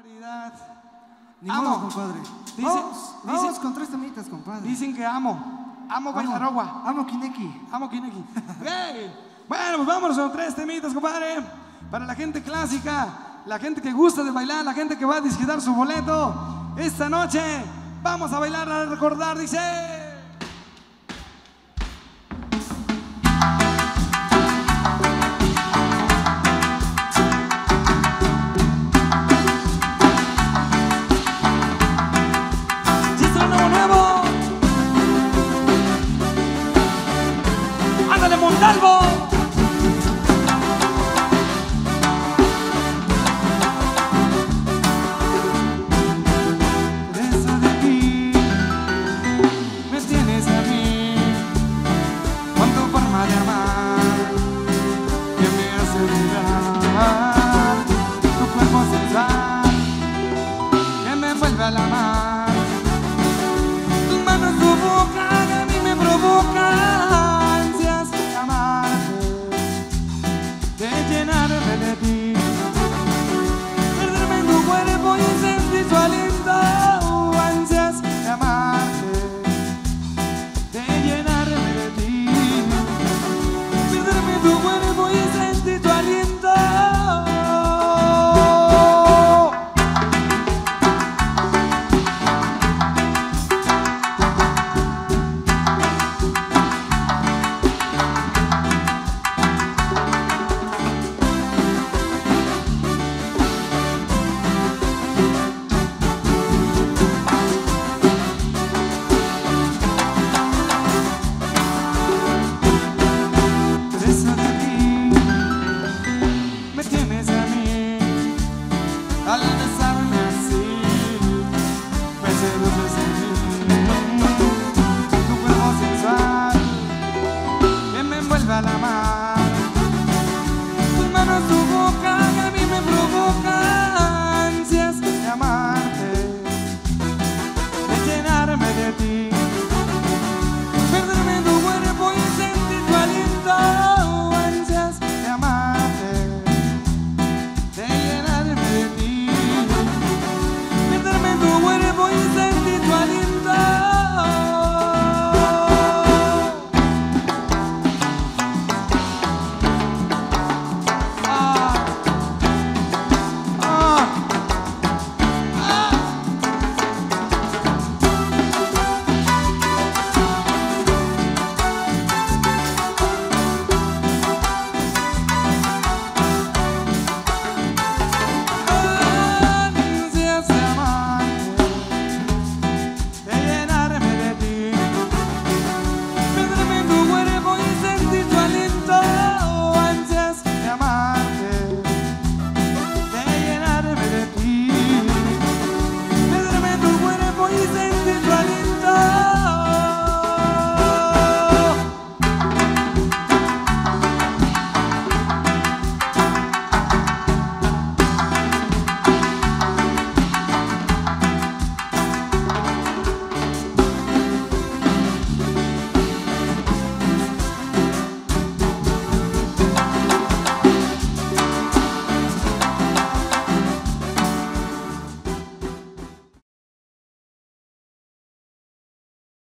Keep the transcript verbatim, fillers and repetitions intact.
barbaridad! Ni Amo. modo, compadre. Dicen, vamos, vamos dicen, con tres temitas, compadre. dicen que amo. Amo Bailarogua. Amo Kineki. Amo Kineki. Okay. Bueno, pues vámonos con tres temitas, compadre. Para la gente clásica, la gente que gusta de bailar, la gente que va a disfrutar su boleto. Esta noche vamos a bailar, a recordar, dice...